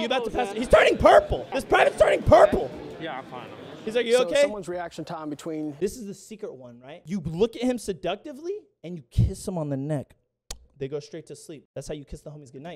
you about to pass? He's turning purple. This private's turning purple. Yeah, I'm fine. He's like, you okay? Someone's reaction time between... This is the secret one, right? You look at him seductively, and you kiss him on the neck. They go straight to sleep. That's how you kiss the homies goodnight.